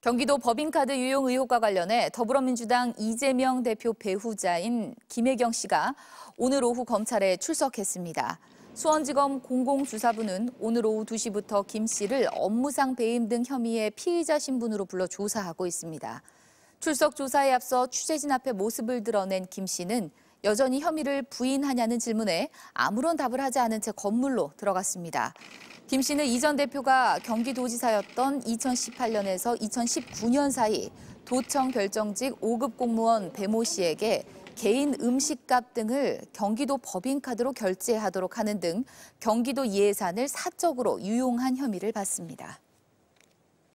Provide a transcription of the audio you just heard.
경기도 법인카드 유용 의혹과 관련해 더불어민주당 이재명 대표 배후자인 김혜경 씨가 오늘 오후 검찰에 출석했습니다. 수원지검 공공수사부는 오늘 오후 2시부터 김 씨를 업무상 배임 등 혐의의 피의자 신분으로 불러 조사하고 있습니다. 출석 조사에 앞서 취재진 앞에 모습을 드러낸 김 씨는 여전히 혐의를 부인하냐는 질문에 아무런 답을 하지 않은 채 건물로 들어갔습니다. 김 씨는 이 전 대표가 경기도지사였던 2018년에서 2019년 사이 도청 결정직 5급 공무원 배모 씨에게 개인 음식값 등을 경기도 법인카드로 결제하도록 하는 등 경기도 예산을 사적으로 유용한 혐의를 받습니다.